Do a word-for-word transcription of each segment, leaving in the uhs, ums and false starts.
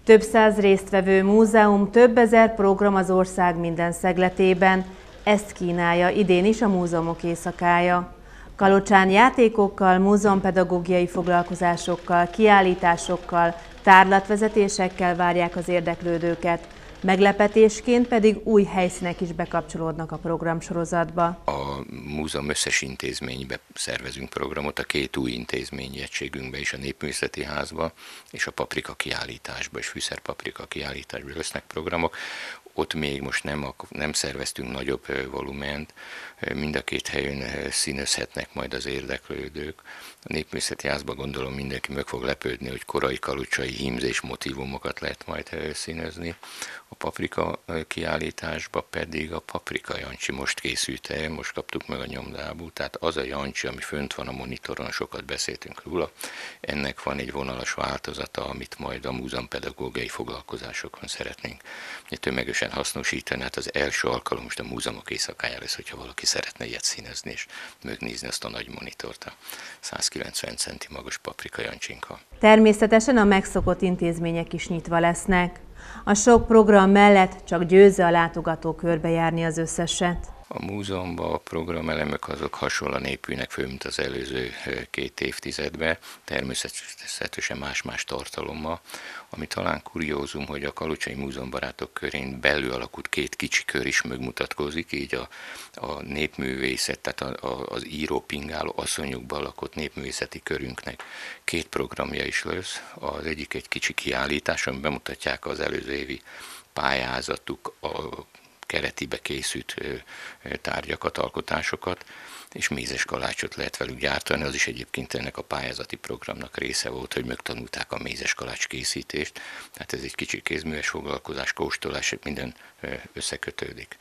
Több száz résztvevő múzeum, több ezer program az ország minden szegletében. Ezt kínálja idén is a Múzeumok Éjszakája. Kalocsán játékokkal, múzeumpedagógiai foglalkozásokkal, kiállításokkal, tárlatvezetésekkel várják az érdeklődőket. Meglepetésként pedig új helyszínek is bekapcsolódnak a programsorozatba. A múzeum összes intézménybe szervezünk programot, a két új intézményi egységünkbe is, a Népművészeti Házba és a Paprika kiállításba, és Fűszerpaprika kiállításba lesznek programok. Ott még most nem, nem szerveztünk nagyobb volument, mind a két helyen színezhetnek majd az érdeklődők. A Népművészeti Házban gondolom mindenki meg fog lepődni, hogy korai kalocsai hímzés motívumokat lehet majd színezni. A Paprika kiállításba pedig a Paprika Jancsi most készült el, most kaptuk meg a nyomdából, tehát az a Jancsi, ami fönt van a monitoron, sokat beszéltünk róla, ennek van egy vonalas változata, amit majd a múzeumpedagógiai foglalkozásokon szeretnénk tömegesen hasznosítani. Hát az első alkalom most a Múzeumok Éjszakája lesz, hogyha valaki szeretne ilyet színezni és megnézni azt a nagy monitort, a száz kilencven centi magas Paprika Jancsinkkal. Természetesen a megszokott intézmények is nyitva lesznek. A sok program mellett csak győzze a látogató körbejárni az összeset. A múzeumban a programelemek azok hasonlóan épülnek föl, mint az előző két évtizedben, természetesen más-más tartalommal. Ami talán kuriózum, hogy a Kalocsai Múzeumbarátok körén belül alakult két kicsi kör is megmutatkozik, így a, a népművészet, tehát a, a, az író pingáló asszonyokban lakott népművészeti körünknek két programja is lesz. Az egyik egy kicsi kiállítás, amiben bemutatják az előző évi pályázatuk, a keretibe készült tárgyakat, alkotásokat, és mézes kalácsot lehet velük gyártani. Az is egyébként ennek a pályázati programnak része volt, hogy megtanulták a mézes kalács készítést. Tehát ez egy kicsi kézműves foglalkozás, kóstolás, minden összekötődik.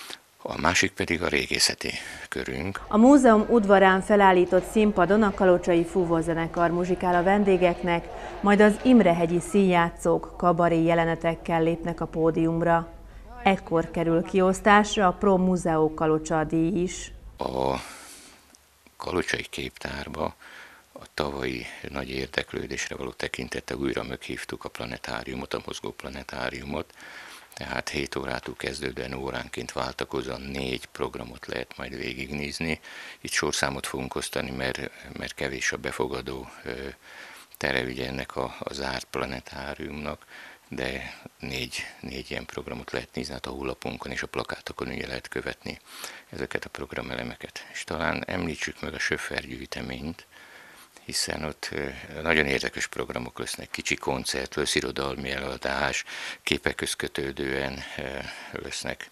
A másik pedig a régészeti körünk. A múzeum udvarán felállított színpadon a Kalocsai Fúvózenekar muzsikál a vendégeknek, majd az Imrehegyi színjátszók kabaré jelenetekkel lépnek a pódiumra. Ekkor kerül kiosztásra a Pro Museo Kalocsa díj is. A kalocsai képtárba a tavalyi nagy érdeklődésre való tekintettel újra meghívtuk a planetáriumot, a mozgó planetáriumot, tehát hét órától kezdődően óránként váltakozóan négy programot lehet majd végignézni. Itt sorszámot fogunk osztani, mert, mert kevés a befogadó tere ugye ennek a, a zárt planetáriumnak, de négy, négy ilyen programot lehet nézni, hát a honlapunkon és a plakátokon ugye lehet követni ezeket a programelemeket. És talán említsük meg a Söffer gyűjteményt, hiszen ott nagyon érdekes programok lesznek, kicsi koncert, lesz irodalmi előadás, képekhez kötődően lesznek.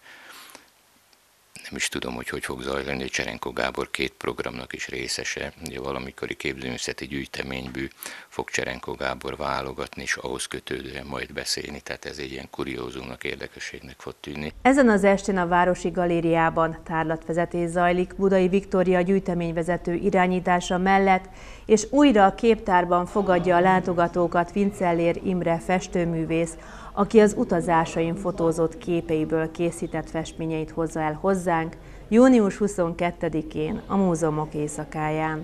Nem is tudom, hogy hogy fog zajlani, hogy Cserenko Gábor két programnak is részese. Ugye valamikori képzőművészeti gyűjteményből fog Cserenko Gábor válogatni, és ahhoz kötődően majd beszélni, tehát ez egy ilyen kuriózumnak, érdekességnek fog tűnni. Ezen az estén a Városi Galériában tárlatvezetés zajlik Budai Viktória gyűjteményvezető irányítása mellett, és újra a képtárban fogadja a látogatókat Vincellér Imre festőművész, aki az utazásain fotózott képeiből készített festményeit hozza el hozzánk június huszonkettedikén a Múzeumok Éjszakáján.